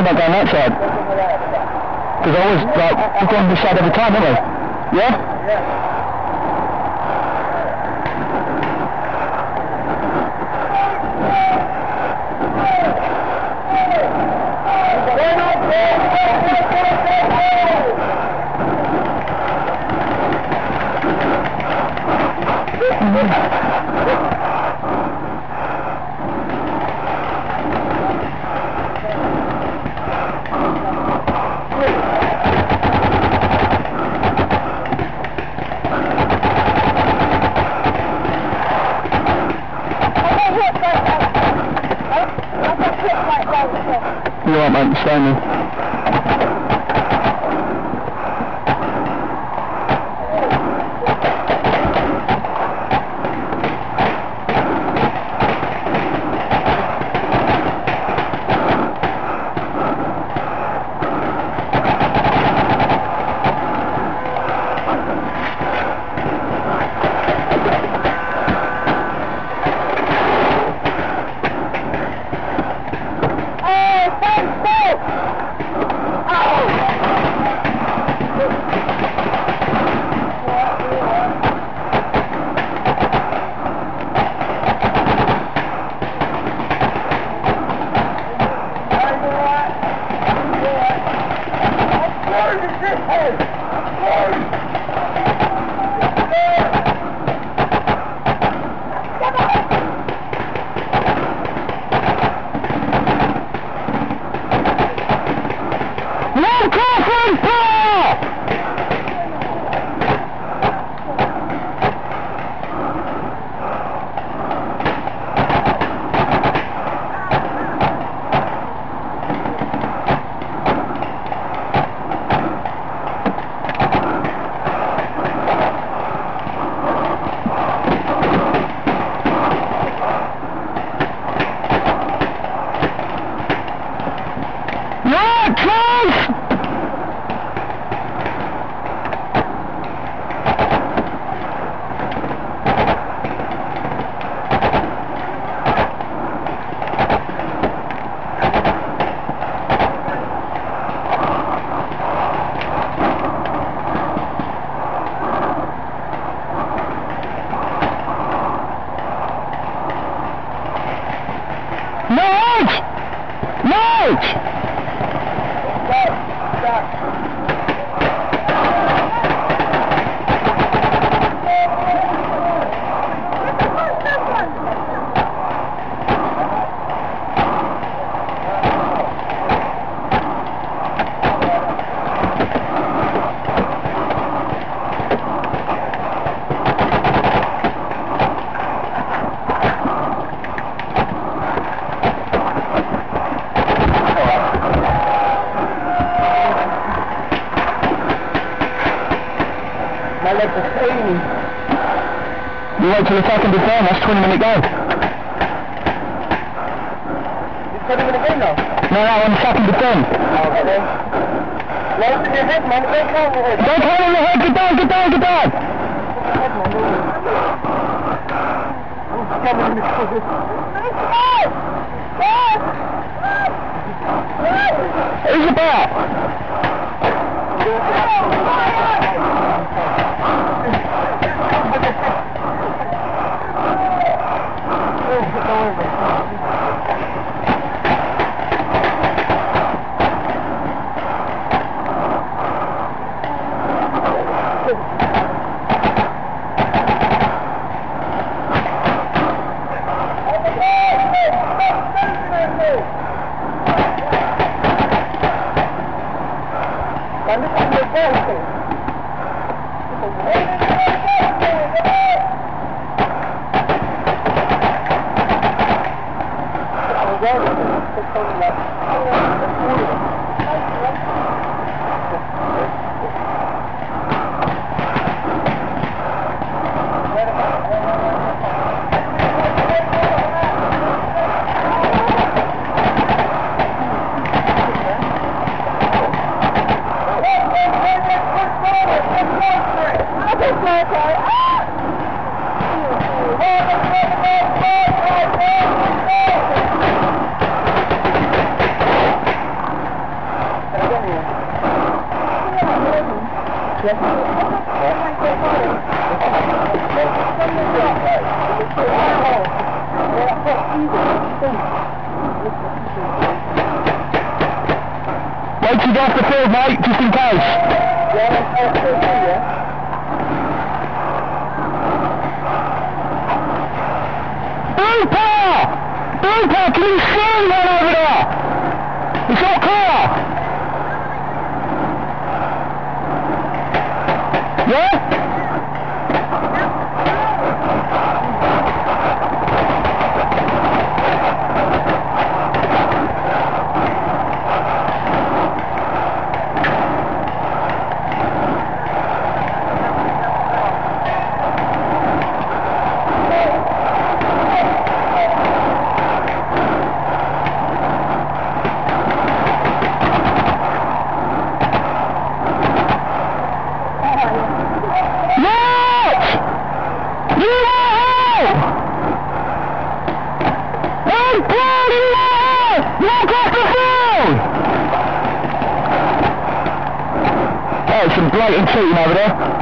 about going that side? Because I always, like, we've gone this side every time, haven't we? Yeah? Yeah. You alright, mate? Stay me. My legs are paining. You wait till the second is down, that's 20-minute go. It's 20-minute game now? No, on the second is done. Okay then. Look at your head, man. Don't count your head. Don't count on your head, get down, get down, get down! Look at your head, man. I'm scamming this pussy. Who's the bat? Wait till you get off the field, mate, just in case. Booper! Booper, can you see one over there? It's not clear. Yeah? Some blatant cheating over there.